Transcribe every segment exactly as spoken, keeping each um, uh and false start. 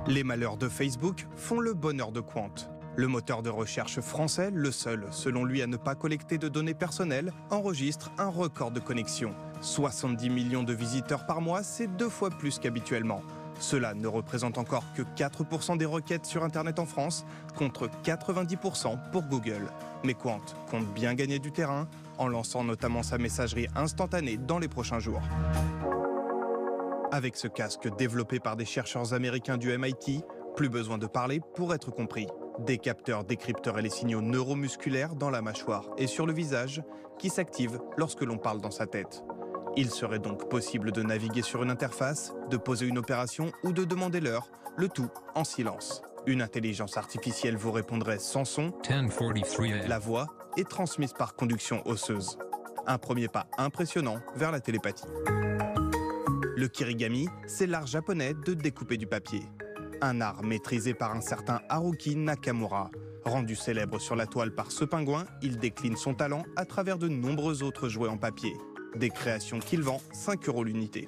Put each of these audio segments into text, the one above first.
Les malheurs de Facebook font le bonheur de Quant. Le moteur de recherche français, le seul, selon lui, à ne pas collecter de données personnelles, enregistre un record de connexion. soixante-dix millions de visiteurs par mois, c'est deux fois plus qu'habituellement. Cela ne représente encore que quatre pour cent des requêtes sur Internet en France, contre quatre-vingt-dix pour cent pour Google. Mais Quant compte bien gagner du terrain, en lançant notamment sa messagerie instantanée dans les prochains jours. Avec ce casque développé par des chercheurs américains du M I T, plus besoin de parler pour être compris. Des capteurs décrypteraient les signaux neuromusculaires dans la mâchoire et sur le visage qui s'activent lorsque l'on parle dans sa tête. Il serait donc possible de naviguer sur une interface, de poser une opération ou de demander l'heure, le tout en silence. Une intelligence artificielle vous répondrait sans son. La voix est transmise par conduction osseuse. Un premier pas impressionnant vers la télépathie. Le kirigami, c'est l'art japonais de découper du papier. Un art maîtrisé par un certain Haruki Nakamura. Rendu célèbre sur la toile par ce pingouin, il décline son talent à travers de nombreux autres jouets en papier. Des créations qu'il vend cinq euros l'unité.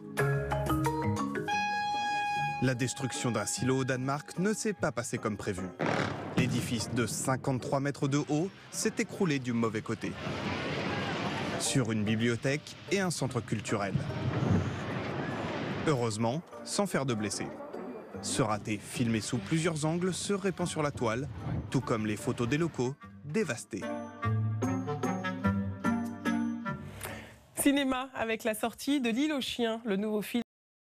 La destruction d'un silo au Danemark ne s'est pas passée comme prévu. L'édifice de cinquante-trois mètres de haut s'est écroulé du mauvais côté. Sur une bibliothèque et un centre culturel. Heureusement, sans faire de blessés. Ce raté, filmé sous plusieurs angles, se répand sur la toile, tout comme les photos des locaux dévastés. Cinéma avec la sortie de L'Île aux chiens, le nouveau film